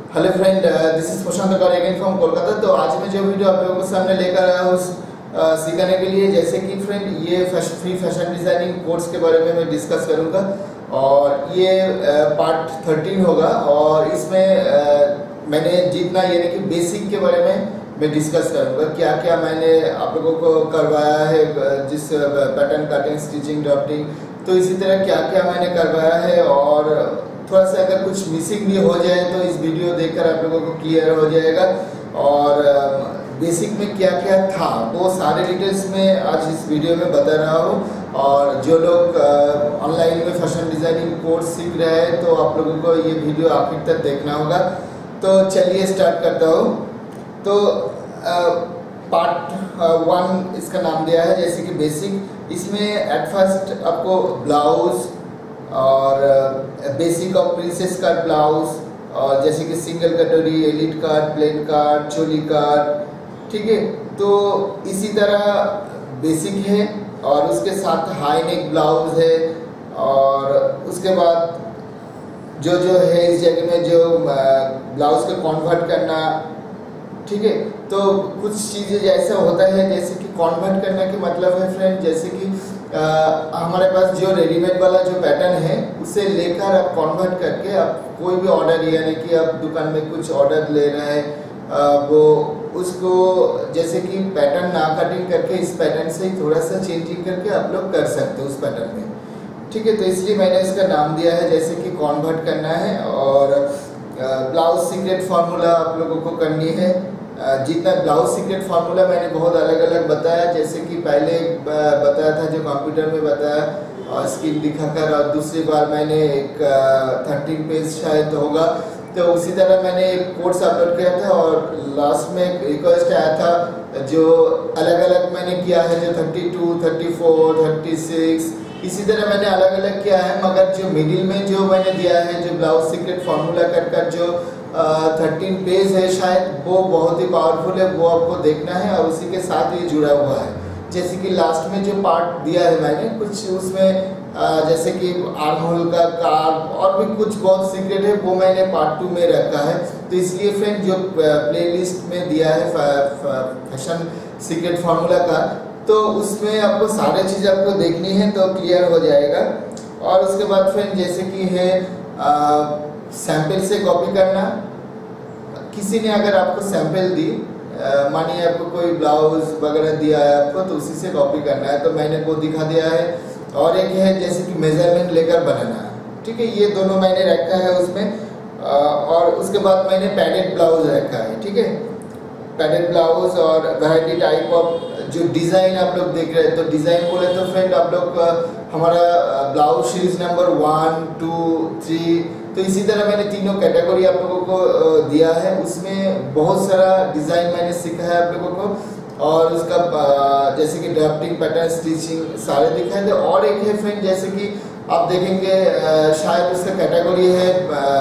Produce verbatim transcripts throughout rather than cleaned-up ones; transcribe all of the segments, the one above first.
Hello friend, this is Prashant again from Kolkata. तो आज मैं जो वीडियो आप लोगों के सामने लेकर आया हूँ सिखाने के लिए, जैसे कि फ्रेंड ये फ्री फैशन डिज़ाइनिंग कोर्स के बारे में मैं डिस्कस करूँगा और ये पार्ट थर्टीन होगा। और इसमें uh, मैंने जितना यानी कि बेसिक के बारे में मैं डिस्कस करूँगा, क्या क्या मैंने आप लोगों को करवाया है, जिस पैटर्न कटिंग, स्टिचिंग, ड्राफ्टिंग, तो इसी तरह क्या क्या मैंने करवाया है। और थोड़ा सा अगर कुछ मिसिंग भी हो जाए तो इस वीडियो देखकर आप लोगों को क्लियर हो जाएगा। और बेसिक में क्या क्या था वो सारे डिटेल्स में आज इस वीडियो में बता रहा हूँ। और जो लोग ऑनलाइन में फैशन डिज़ाइनिंग कोर्स सीख रहे हैं तो आप लोगों को ये वीडियो आखिर तक देखना होगा। तो चलिए स्टार्ट करता हूँ। तो पार्ट वन इसका नाम दिया है जैसे कि बेसिक। इसमें एट फर्स्ट आपको ब्लाउज और basic of princess cut blouse, और जैसे कि सिंगल कटोरी, elite cut, plain cut, choli cut, ठीक है। तो इसी तरह बेसिक है और उसके साथ हाई नेक ब्लाउज है। और उसके बाद जो जो है इस जगह में जो ब्लाउज को कन्वर्ट करना, ठीक है। तो कुछ चीज़ें जैसा होता है जैसे कि कन्वर्ट करने का मतलब है फ्रेंड, जैसे कि आ, हमारे पास जो रेडीमेड वाला जो पैटर्न है उसे लेकर आप कन्वर्ट करके आप कोई भी ऑर्डर, यानी कि आप दुकान में कुछ ऑर्डर ले रहे हैं, वो उसको जैसे कि पैटर्न ना कटिंग करके इस पैटर्न से ही थोड़ा सा चेंजिंग करके आप लोग कर सकते हो उस पैटर्न में, ठीक है। तो इसलिए मैंने इसका नाम दिया है जैसे कि कन्वर्ट करना है। और ब्लाउज सीक्रेट फार्मूला आप लोगों को करनी है। जितना ब्लाउज सीक्रेट फार्मूला मैंने बहुत अलग अलग बताया, जैसे कि पहले बताया था जो कंप्यूटर में बताया और स्क्रीन दिखाकर, और दूसरी बार मैंने एक थर्टीन पेज शायद होगा, तो उसी तरह मैंने एक कोर्स अपलोड किया था। और लास्ट में एक रिक्वेस्ट आया था जो अलग अलग मैंने किया है, जो thirty two, thirty four, thirty six, इसी तरह मैंने अलग अलग किया है। मगर जो मिडिल में जो मैंने दिया है जो ब्लाउज सीक्रेट फार्मूला कर कर जो थर्टीन पेज है शायद, वो बहुत ही पावरफुल है, वो आपको देखना है। और उसी के साथ ये जुड़ा हुआ है, जैसे कि लास्ट में जो पार्ट दिया है मैंने कुछ उसमें आ, जैसे कि आर्म होल का कार्व और भी कुछ बहुत सीक्रेट है, वो मैंने पार्ट टू में रखा है। तो इसलिए फ्रेंड जो प्लेलिस्ट में दिया है फैशन सीक्रेट फार्मूला का, तो उसमें आपको सारे चीज़ आपको देखनी है तो क्लियर हो जाएगा। और उसके बाद फ्रेंड जैसे कि है सैंपल से कॉपी करना। किसी ने अगर आपको सैंपल दी, मानिए आपको कोई ब्लाउज वगैरह दिया है आपको, तो उसी से कॉपी करना है, तो मैंने वो दिखा दिया है। और एक है जैसे कि मेजरमेंट लेकर बनाना, ठीक है, ये दोनों मैंने रखा है उसमें। और उसके बाद मैंने पैडेड ब्लाउज रखा है, ठीक है, पैडेड ब्लाउज। और वैरायटी टाइप ऑफ जो डिज़ाइन आप लोग देख रहे हैं, तो डिज़ाइन बोले तो फ्रेंड आप लोग हमारा blouse series number one, two, three, तो इसी तरह मैंने तीनों कैटेगरी आप लोगों को दिया है। उसमें बहुत सारा डिज़ाइन मैंने सीखा है आप लोगों को, और उसका जैसे कि ड्राफ्टिंग, पैटर्न, स्टिचिंग सारे दिखाए थे। और एक है फ्रेंड जैसे कि आप देखेंगे शायद उसका कैटेगरी है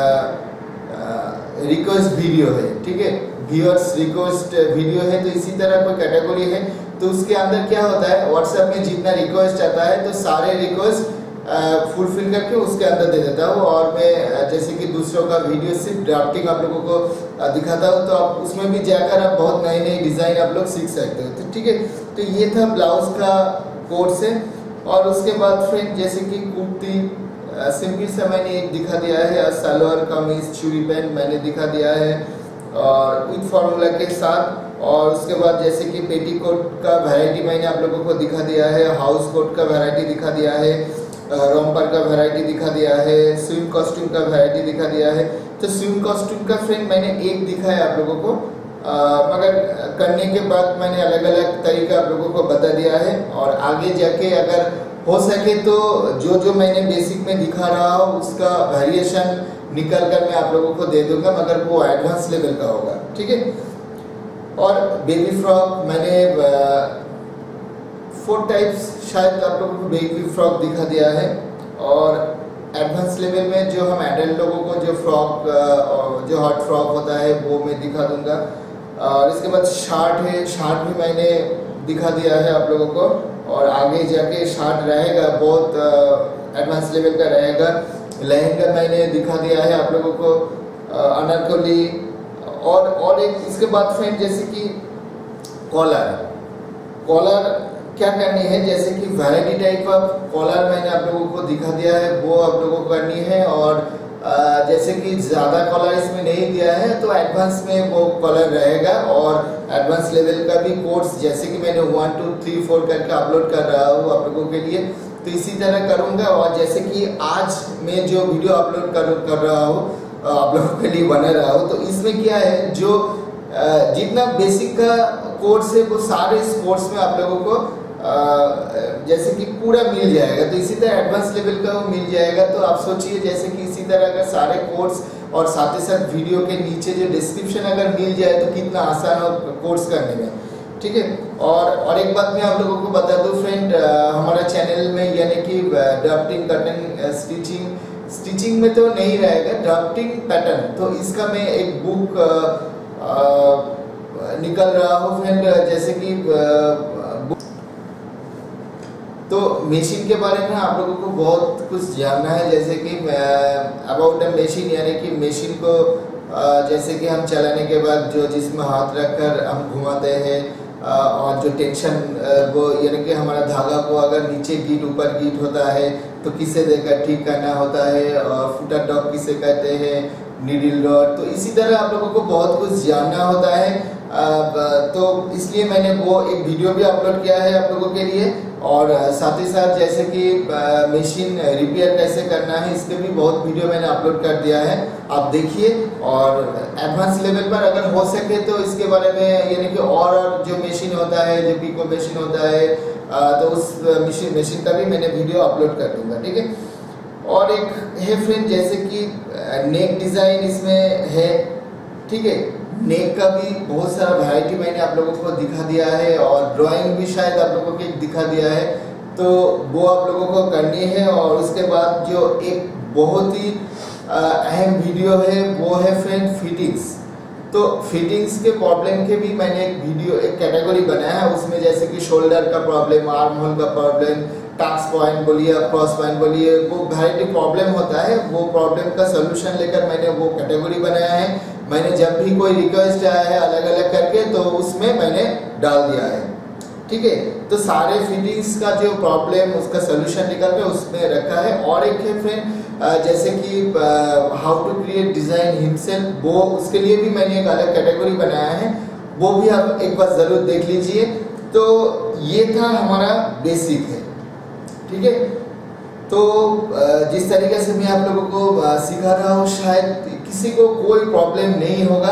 रिक्वेस्ट वीडियो है, ठीक है, व्यूअर्स रिक्वेस्ट वीडियो है। तो इसी तरह कोई कैटेगरी है, तो उसके अंदर क्या होता है, व्हाट्सएप में जितना रिक्वेस्ट आता है तो सारे रिक्वेस्ट फुलफिल करके उसके अंदर दे देता हूँ। और मैं जैसे कि दूसरों का वीडियो सिर्फ ड्राफ्टिंग आप लोगों को दिखाता हूँ, तो आप उसमें भी जाकर आप बहुत नए नए डिज़ाइन आप लोग सीख सकते हो, तो ठीक है। तो ये था ब्लाउज का कोर्स है। और उसके बाद फ्रेंड जैसे कि कुर्ती सिंपल सा मैंने एक दिखा दिया है, सलवार कमीज, चूड़ी पैंट मैंने दिखा दिया है और विथ फार्मूला के साथ। और उसके बाद जैसे कि पेटीकोट का वैरायटी मैंने आप लोगों को दिखा दिया है, हाउस कोट का वैरायटी दिखा दिया है, रॉम्पर का वैरायटी दिखा दिया है, स्विम कॉस्ट्यूम का वैरायटी दिखा दिया है। तो स्विम कॉस्ट्यूम का फ्रेंड मैंने एक दिखा है आप लोगों को, आ, मगर करने के बाद मैंने अलग अलग तरीका आप लोगों को बता दिया है। और आगे जाके अगर हो सके तो जो जो मैंने बेसिक में दिखा रहा हूँ उसका वेरिएशन निकल कर मैं आप लोगों को दे दूंगा, मगर वो एडवांस लेवल का होगा, ठीक है। और बेबी फ्रॉक मैंने फोर टाइप्स शायद आप लोगों को बेबी फ्रॉक दिखा दिया है। और एडवांस लेवल में जो हम एडल्ट लोगों को जो फ्रॉक, जो हॉट फ्रॉक होता है वो मैं दिखा दूंगा। और इसके बाद शार्ट है, शार्ट भी मैंने दिखा दिया है आप लोगों को। और आगे जाके शार्ट रहेगा, बहुत एडवांस लेवल का रहेगा। लहंगा मैंने दिखा दिया है आप लोगों को। अनारकली, और और एक इसके बाद फ्रेंड जैसे कि कॉलर कॉलर क्या करनी है, जैसे कि वैरायटी टाइप ऑफ कॉलर मैंने आप लोगों को दिखा दिया है, वो आप लोगों को करनी है। और जैसे कि ज़्यादा कॉलर इसमें नहीं दिया है तो एडवांस में वो कॉलर रहेगा, और एडवांस लेवल का भी कोर्स जैसे कि मैंने वन टू थ्री फोर करके अपलोड कर रहा हूँ आप लोगों के लिए, तो इसी तरह करूँगा। और जैसे कि आज मैं जो वीडियो अपलोड कर कर रहा हूँ आप लोगों के लिए बना रहा हूँ, तो इसमें क्या है, जो जितना बेसिक का कोर्स है वो सारे इस कोर्स में आप लोगों को जैसे कि पूरा मिल जाएगा, तो इसी तरह एडवांस लेवल का वो मिल जाएगा। तो आप सोचिए जैसे कि इसी तरह का सारे कोर्स और साथ ही साथ वीडियो के नीचे जो डिस्क्रिप्शन अगर मिल जाए तो कितना आसान हो कोर्स करने में, ठीक है। और और एक बात मैं आप लोगों को बता दूं फ्रेंड, हमारा चैनल में यानी कि ड्राफ्टिंग, कटिंग, स्टिचिंग स्टिचिंग में तो नहीं रहेगा, ड्राफ्टिंग पैटर्न, तो इसका मैं एक बुक आ, आ, निकल रहा हूँ फ्रेंड। जैसे कि आ, तो मशीन के बारे में आप लोगों को बहुत कुछ जानना है, जैसे कि अबाउट द मशीन, यानी कि मशीन को जैसे कि हम चलाने के बाद जो जिसमें हाथ रखकर हम घुमाते हैं, और जो टेंशन वो यानी कि हमारा धागा को अगर नीचे गीट ऊपर गीट होता है तो किसे देकर ठीक करना होता है, और फुटर डॉग किसे कहते हैं, नीडल रॉड, तो इसी तरह आप लोगों को बहुत कुछ जानना होता है। तो इसलिए मैंने वो एक वीडियो भी अपलोड किया है आप लोगों के लिए, और साथ ही साथ जैसे कि मशीन रिपेयर कैसे करना है इसके भी बहुत वीडियो मैंने अपलोड कर दिया है, आप देखिए। और एडवांस लेवल पर अगर हो सके तो इसके बारे में यानी कि और और जो मशीन होता है, जो पिको मशीन होता है, तो उस मशीन मशीन का भी मैंने वीडियो अपलोड कर दूंगा, ठीक है। और एक है फ्रेंड जैसे कि नेक डिज़ाइन इसमें है, ठीक है, नेक का भी बहुत सारा वैरायटी मैंने आप लोगों को दिखा दिया है, और ड्राइंग भी शायद आप लोगों को दिखा दिया है, तो वो आप लोगों को करनी है। और उसके बाद जो एक बहुत ही अहम वीडियो है वो है फ्रेंड फिटिंग्स। तो फिटिंग्स के प्रॉब्लम के भी मैंने एक वीडियो, एक कैटेगरी बनाया है, उसमें जैसे कि शोल्डर का प्रॉब्लम, आर्म होल का प्रॉब्लम, टाक्स पॉइंट बोलिए, क्रॉस पॉइंट बोलिए, वो वैरायटी प्रॉब्लम होता है, वो प्रॉब्लम का सोल्यूशन लेकर मैंने वो कैटेगरी बनाया है। मैंने जब भी कोई रिक्वेस्ट आया है अलग अलग करके तो उसमें मैंने डाल दिया है, ठीक है। तो सारे फिटिंग्स का जो प्रॉब्लम उसका सोल्यूशन निकल के उसमें रखा है। और एक है फ्रेंड जैसे कि how to create design himself, वो उसके लिए भी मैंने एक अलग कैटेगरी बनाया है, वो भी आप एक बार ज़रूर देख लीजिए। तो ये था हमारा बेसिक है, ठीक है। तो जिस तरीके से मैं आप लोगों को सिखा रहा हूँ शायद किसी को कोई प्रॉब्लम नहीं होगा।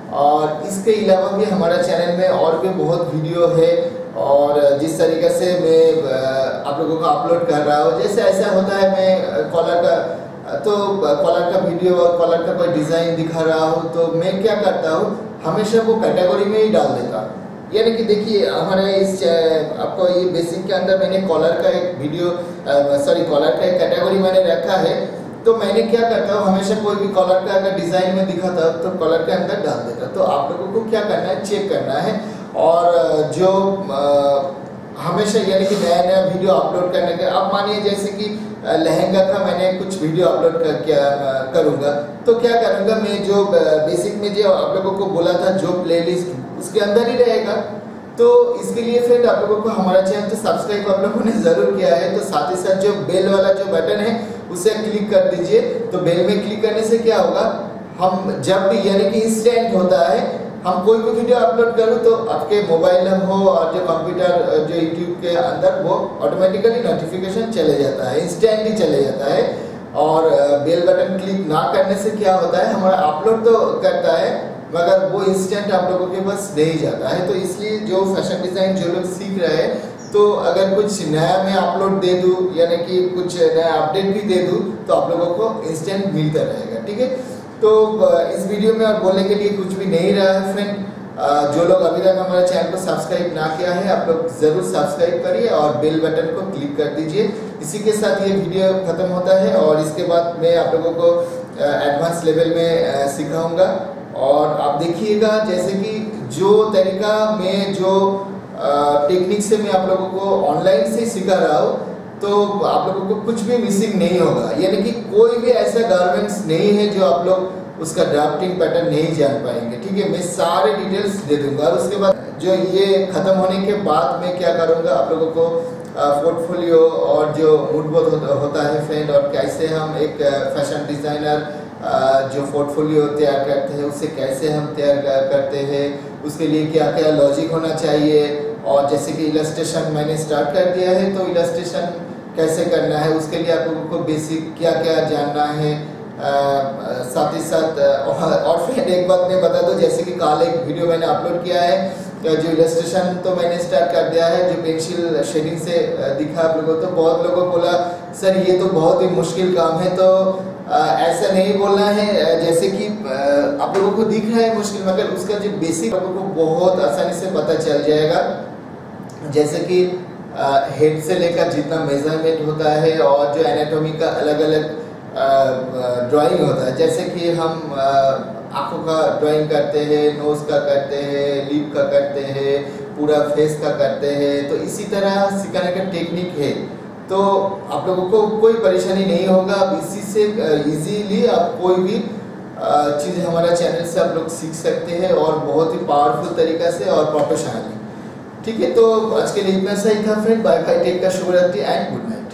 और इसके अलावा भी हमारा चैनल में और भी बहुत वीडियो है, और जिस तरीके से मैं आप लोगों को अपलोड कर रहा हूँ, जैसे ऐसा होता है मैं कॉलर का तो कॉलर का वीडियो और कॉलर का कोई डिज़ाइन दिखा रहा हूँ तो मैं क्या करता हूँ, हमेशा वो कैटेगरी में ही डाल देता हूँ। यानी कि देखिए हमारे इस आपको ये बेसिक के अंदर मैंने कॉलर का एक वीडियो सॉरी कॉलर का एक कैटेगरी मैंने रखा है, तो मैंने क्या करता हूँ हमेशा कोई भी कॉलर का अगर डिज़ाइन में दिखाता हूँ तो कॉलर के अंदर डाल देता। तो आप लोगों को क्या करना है, चेक करना है, और जो आ, हमेशा यानी कि नया नया वीडियो अपलोड करने के, अब मानिए जैसे कि लहंगा का मैंने कुछ वीडियो अपलोड कर क्या करूँगा, तो क्या करूँगा मैं जो बेसिक में जो आप लोगों को बोला था जो प्लेलिस्ट उसके अंदर ही रहेगा। तो इसके लिए फ्रेंड आप लोगों को हमारा चैनल तो सब्सक्राइब आप लोगों ने ज़रूर किया है, तो साथ ही साथ जो बेल वाला जो बटन है उसे क्लिक कर दीजिए। तो बेल में क्लिक करने से क्या होगा, हम जब भी यानी कि इंस्टेंट होता है, हम कोई भी वीडियो अपलोड करूँ तो आपके मोबाइल हो और जो कंप्यूटर जो यूट्यूब के अंदर वो ऑटोमेटिकली नोटिफिकेशन चले जाता है, इंस्टेंट ही चले जाता है। और बेल बटन क्लिक ना करने से क्या होता है, हमारा अपलोड तो करता है मगर वो इंस्टेंट आप लोगों के पास नहीं जाता है। तो इसलिए जो फैशन डिज़ाइन जो लोग सीख रहे हैं, तो अगर कुछ नया मैं अपलोड दे दूँ यानी कि कुछ नया अपडेट भी दे दूँ तो आप लोगों को इंस्टेंट मिलता रहेगा, ठीक है। तो इस वीडियो में और बोलने के लिए कुछ भी नहीं रहा है फ्रेंड। जो लोग अभी तक हमारे चैनल को सब्सक्राइब ना किया है आप लोग ज़रूर सब्सक्राइब करिए और बेल बटन को क्लिक कर दीजिए। इसी के साथ ये वीडियो ख़त्म होता है, और इसके बाद मैं आप लोगों को एडवांस लेवल में सिखाऊंगा। और आप देखिएगा जैसे कि जो तरीका मैं जो टेक्निक से मैं आप लोगों को ऑनलाइन से सिखा रहा हूँ, तो आप लोगों को कुछ भी मिसिंग नहीं होगा। यानी कि कोई भी ऐसा गारमेंट्स नहीं है जो आप लोग उसका ड्राफ्टिंग पैटर्न नहीं जान पाएंगे। ठीक है, मैं सारे डिटेल्स दे दूंगा। और उसके बाद जो ये ख़त्म होने के बाद मैं क्या करूँगा, आप लोगों को पोर्टफोलियो और जो मूड बोर्ड होता है फ्रेंड, और कैसे हम एक फैशन डिज़ाइनर जो पोर्टफोलियो तैयार करते हैं उससे कैसे हम तैयार करते हैं, उसके लिए क्या क्या लॉजिक होना चाहिए। और जैसे कि इलस्ट्रेशन मैंने स्टार्ट कर दिया है, तो इलस्ट्रेशन कैसे करना है उसके लिए आप लोगों को बेसिक क्या क्या जानना है। आ, साथ ही साथ और फिर एक बात मैं बता दूं, जैसे कि कल एक वीडियो मैंने अपलोड किया है, जो इलस्ट्रेशन तो मैंने स्टार्ट कर दिया है, जो पेंसिल शेडिंग से दिखा आप लोगों को। तो बहुत लोगों को बोला सर ये तो बहुत ही मुश्किल काम है, तो आ, ऐसा नहीं बोलना है। जैसे कि आ, आप लोगों को दिख रहा है मुश्किल, मगर उसका जो बेसिक आप लोगों को बहुत आसानी से पता चल जाएगा। जैसे कि हेड से लेकर जितना मेजरमेंट होता है और जो एनाटॉमी का अलग अलग ड्राइंग होता है, जैसे कि हम आँखों का ड्राइंग करते हैं, नोज़ का करते हैं, लिप का करते हैं, पूरा फेस का करते हैं, तो इसी तरह सिखाने का टेक्निक है। तो आप लोगों को कोई परेशानी नहीं होगा, आप इसी से इजीली आप कोई भी चीज़ हमारा चैनल से आप लोग सीख सकते हैं, और बहुत ही पावरफुल तरीका से और प्रोफेशनली। ठीक है, तो आज के लिए इतना सही था friend. Bye bye, take care, शुभ रात्रि एंड गुड नाइट।